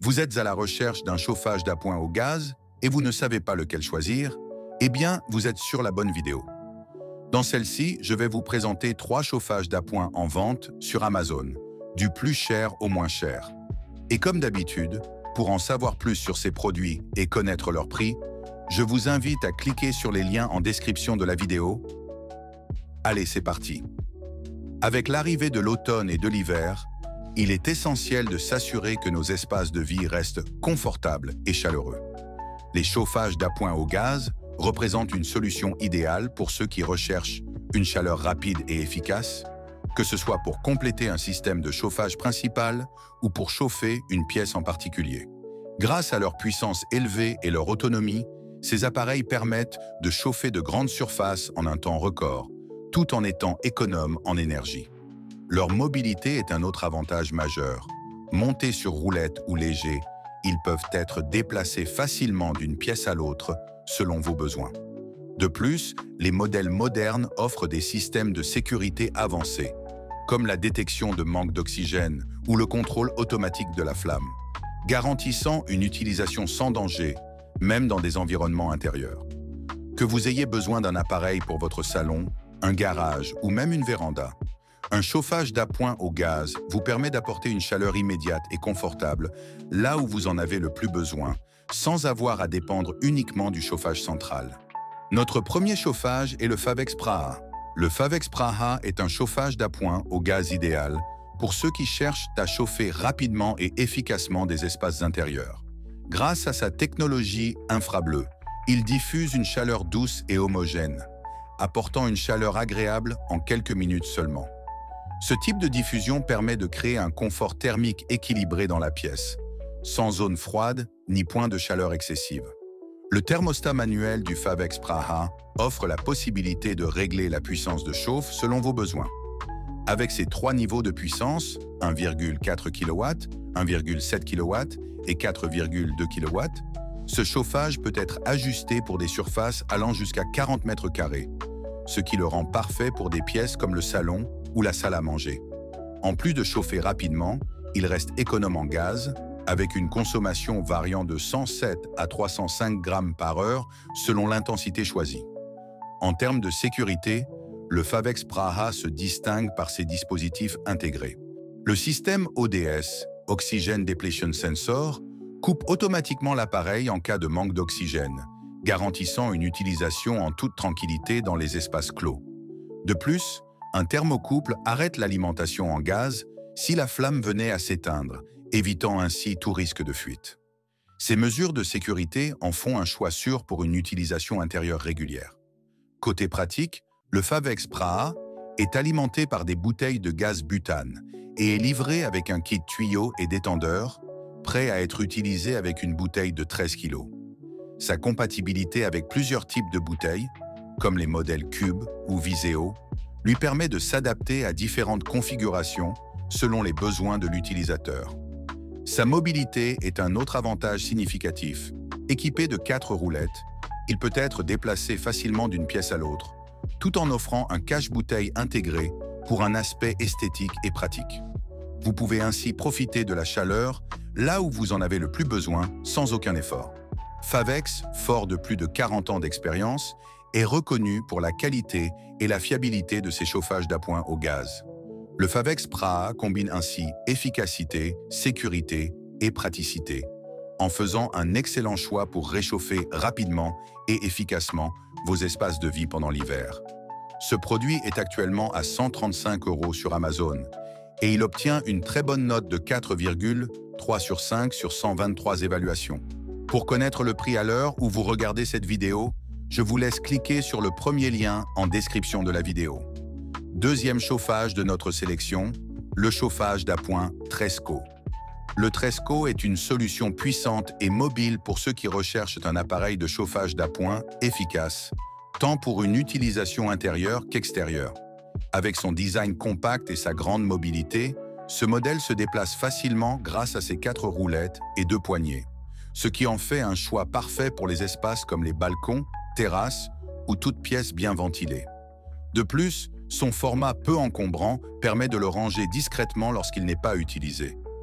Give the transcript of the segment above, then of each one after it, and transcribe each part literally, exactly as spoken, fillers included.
Vous êtes à la recherche d'un chauffage d'appoint au gaz et vous ne savez pas lequel choisir? Eh bien, vous êtes sur la bonne vidéo. Dans celle-ci, je vais vous présenter trois chauffages d'appoint en vente sur Amazon, du plus cher au moins cher. Et comme d'habitude, pour en savoir plus sur ces produits et connaître leur prix, je vous invite à cliquer sur les liens en description de la vidéo. Allez, c'est parti. Avec l'arrivée de l'automne et de l'hiver, il est essentiel de s'assurer que nos espaces de vie restent confortables et chaleureux. Les chauffages d'appoint au gaz représentent une solution idéale pour ceux qui recherchent une chaleur rapide et efficace, que ce soit pour compléter un système de chauffage principal ou pour chauffer une pièce en particulier. Grâce à leur puissance élevée et leur autonomie, ces appareils permettent de chauffer de grandes surfaces en un temps record, tout en étant économes en énergie. Leur mobilité est un autre avantage majeur. Montés sur roulettes ou légers, ils peuvent être déplacés facilement d'une pièce à l'autre selon vos besoins. De plus, les modèles modernes offrent des systèmes de sécurité avancés, comme la détection de manque d'oxygène ou le contrôle automatique de la flamme, garantissant une utilisation sans danger, même dans des environnements intérieurs. Que vous ayez besoin d'un appareil pour votre salon, un garage ou même une véranda, un chauffage d'appoint au gaz vous permet d'apporter une chaleur immédiate et confortable là où vous en avez le plus besoin, sans avoir à dépendre uniquement du chauffage central. Notre premier chauffage est le Favex Praha. Le Favex Praha est un chauffage d'appoint au gaz idéal pour ceux qui cherchent à chauffer rapidement et efficacement des espaces intérieurs. Grâce à sa technologie infrableu, il diffuse une chaleur douce et homogène, apportant une chaleur agréable en quelques minutes seulement. Ce type de diffusion permet de créer un confort thermique équilibré dans la pièce, sans zone froide ni point de chaleur excessive. Le thermostat manuel du Favex Praha offre la possibilité de régler la puissance de chauffe selon vos besoins. Avec ses trois niveaux de puissance, un virgule quatre kilowatts, un virgule sept kilowatts et quatre virgule deux kilowatts, ce chauffage peut être ajusté pour des surfaces allant jusqu'à quarante mètres carrés, ce qui le rend parfait pour des pièces comme le salon ou la salle à manger. En plus de chauffer rapidement, il reste économe en gaz, avec une consommation variant de cent sept à trois cent cinq grammes par heure selon l'intensité choisie. En termes de sécurité, le Favex Praha se distingue par ses dispositifs intégrés. Le système O D S, Oxygen Depletion Sensor, coupe automatiquement l'appareil en cas de manque d'oxygène, garantissant une utilisation en toute tranquillité dans les espaces clos. De plus, un thermocouple arrête l'alimentation en gaz si la flamme venait à s'éteindre, évitant ainsi tout risque de fuite. Ces mesures de sécurité en font un choix sûr pour une utilisation intérieure régulière. Côté pratique, le Favex Praha est alimenté par des bouteilles de gaz butane et est livré avec un kit tuyau et détendeur, prêt à être utilisé avec une bouteille de treize kilos. Sa compatibilité avec plusieurs types de bouteilles, comme les modèles Cube ou Viseo, lui permet de s'adapter à différentes configurations selon les besoins de l'utilisateur. Sa mobilité est un autre avantage significatif. Équipé de quatre roulettes, il peut être déplacé facilement d'une pièce à l'autre, tout en offrant un cache-bouteille intégré pour un aspect esthétique et pratique. Vous pouvez ainsi profiter de la chaleur là où vous en avez le plus besoin sans aucun effort. Favex, fort de plus de quarante ans d'expérience, est reconnu pour la qualité et la fiabilité de ses chauffages d'appoint au gaz. Le Favex Praha combine ainsi efficacité, sécurité et praticité, en faisant un excellent choix pour réchauffer rapidement et efficacement vos espaces de vie pendant l'hiver. Ce produit est actuellement à cent trente-cinq euros sur Amazon et il obtient une très bonne note de quatre virgule trois sur cinq sur cent vingt-trois évaluations. Pour connaître le prix à l'heure où vous regardez cette vidéo, je vous laisse cliquer sur le premier lien en description de la vidéo. Deuxième chauffage de notre sélection, le chauffage d'appoint Tresco. Le Tresco est une solution puissante et mobile pour ceux qui recherchent un appareil de chauffage d'appoint efficace, tant pour une utilisation intérieure qu'extérieure. Avec son design compact et sa grande mobilité, ce modèle se déplace facilement grâce à ses quatre roulettes et deux poignées, ce qui en fait un choix parfait pour les espaces comme les balcons, terrasses ou toute pièce bien ventilée. De plus, son format peu encombrant permet de le ranger discrètement lorsqu'il n'est pas utilisé.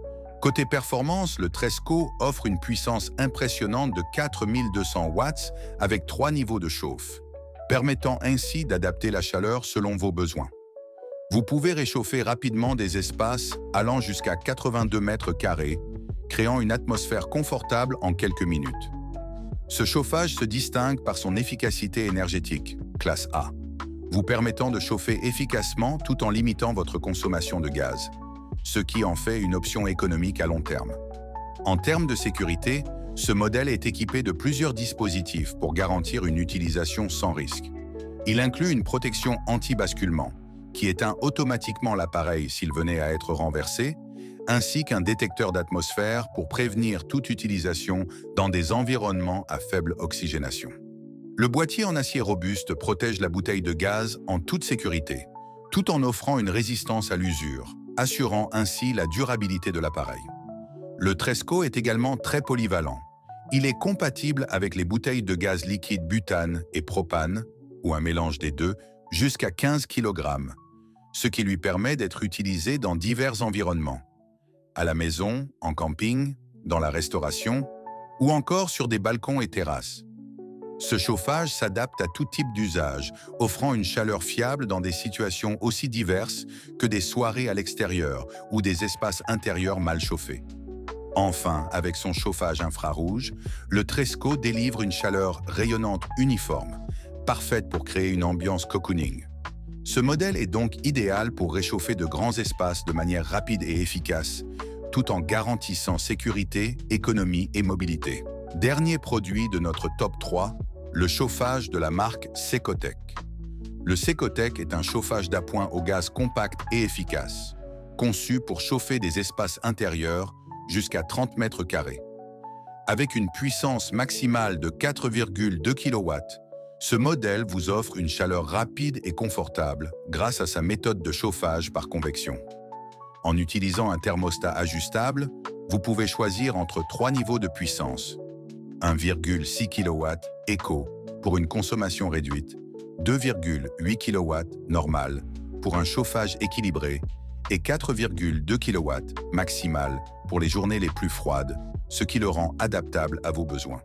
Côté performance, le Tresco offre une puissance impressionnante de quatre mille deux cents watts avec trois niveaux de chauffe, permettant ainsi d'adapter la chaleur selon vos besoins. Vous pouvez réchauffer rapidement des espaces allant jusqu'à quatre-vingt-deux mètres carrés, créant une atmosphère confortable en quelques minutes. Ce chauffage se distingue par son efficacité énergétique, classe A, vous permettant de chauffer efficacement tout en limitant votre consommation de gaz, ce qui en fait une option économique à long terme. En termes de sécurité, ce modèle est équipé de plusieurs dispositifs pour garantir une utilisation sans risque. Il inclut une protection anti-basculement, qui éteint automatiquement l'appareil s'il venait à être renversé, ainsi qu'un détecteur d'atmosphère pour prévenir toute utilisation dans des environnements à faible oxygénation. Le boîtier en acier robuste protège la bouteille de gaz en toute sécurité, tout en offrant une résistance à l'usure, assurant ainsi la durabilité de l'appareil. Le Tresco est également très polyvalent. Il est compatible avec les bouteilles de gaz liquide butane et propane, ou un mélange des deux, jusqu'à quinze kilogrammes, ce qui lui permet d'être utilisé dans divers environnements, à la maison, en camping, dans la restauration, ou encore sur des balcons et terrasses. Ce chauffage s'adapte à tout type d'usage, offrant une chaleur fiable dans des situations aussi diverses que des soirées à l'extérieur ou des espaces intérieurs mal chauffés. Enfin, avec son chauffage infrarouge, le Tresco délivre une chaleur rayonnante uniforme, parfaite pour créer une ambiance cocooning. Ce modèle est donc idéal pour réchauffer de grands espaces de manière rapide et efficace, tout en garantissant sécurité, économie et mobilité. Dernier produit de notre top trois, le chauffage de la marque Secotec. Le Secotec est un chauffage d'appoint au gaz compact et efficace, conçu pour chauffer des espaces intérieurs jusqu'à trente mètres carrés. Avec une puissance maximale de quatre virgule deux kilowatts, ce modèle vous offre une chaleur rapide et confortable grâce à sa méthode de chauffage par convection. En utilisant un thermostat ajustable, vous pouvez choisir entre trois niveaux de puissance. un virgule six kilowatts Eco pour une consommation réduite, deux virgule huit kilowatts normal pour un chauffage équilibré et quatre virgule deux kilowatts maximal pour les journées les plus froides, ce qui le rend adaptable à vos besoins.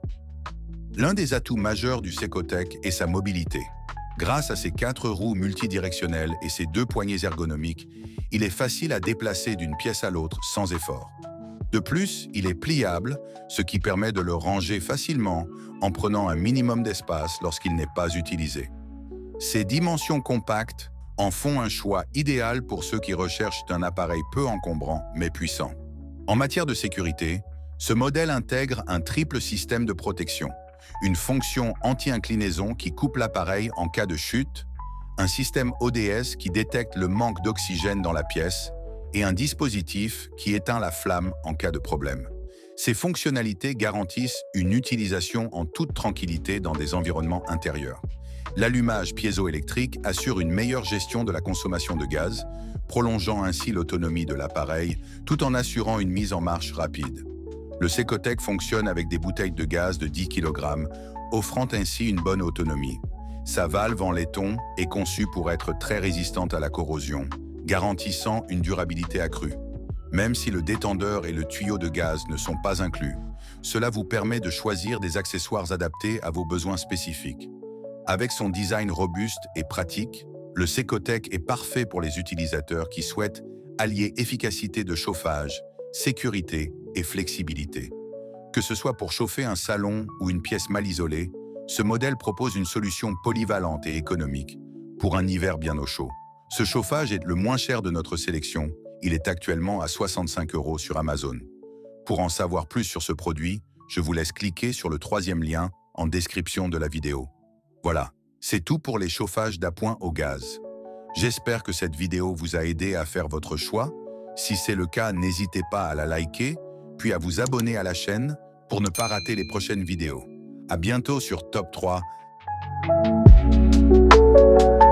L'un des atouts majeurs du Secotec est sa mobilité. Grâce à ses quatre roues multidirectionnelles et ses deux poignées ergonomiques, il est facile à déplacer d'une pièce à l'autre sans effort. De plus, il est pliable, ce qui permet de le ranger facilement en prenant un minimum d'espace lorsqu'il n'est pas utilisé. Ses dimensions compactes en font un choix idéal pour ceux qui recherchent un appareil peu encombrant mais puissant. En matière de sécurité, ce modèle intègre un triple système de protection, une fonction anti-inclinaison qui coupe l'appareil en cas de chute, un système O D S qui détecte le manque d'oxygène dans la pièce et un dispositif qui éteint la flamme en cas de problème. Ces fonctionnalités garantissent une utilisation en toute tranquillité dans des environnements intérieurs. L'allumage piézoélectrique assure une meilleure gestion de la consommation de gaz, prolongeant ainsi l'autonomie de l'appareil tout en assurant une mise en marche rapide. Le Secotec fonctionne avec des bouteilles de gaz de dix kilogrammes, offrant ainsi une bonne autonomie. Sa valve en laiton est conçue pour être très résistante à la corrosion, garantissant une durabilité accrue. Même si le détendeur et le tuyau de gaz ne sont pas inclus, cela vous permet de choisir des accessoires adaptés à vos besoins spécifiques. Avec son design robuste et pratique, le Secotec est parfait pour les utilisateurs qui souhaitent allier efficacité de chauffage, sécurité et flexibilité. Que ce soit pour chauffer un salon ou une pièce mal isolée, ce modèle propose une solution polyvalente et économique pour un hiver bien au chaud. Ce chauffage est le moins cher de notre sélection. Il est actuellement à soixante-cinq euros sur Amazon. Pour en savoir plus sur ce produit, je vous laisse cliquer sur le troisième lien en description de la vidéo. Voilà, c'est tout pour les chauffages d'appoint au gaz. J'espère que cette vidéo vous a aidé à faire votre choix. Si c'est le cas, n'hésitez pas à la liker, puis à vous abonner à la chaîne pour ne pas rater les prochaines vidéos. À bientôt sur Top trois.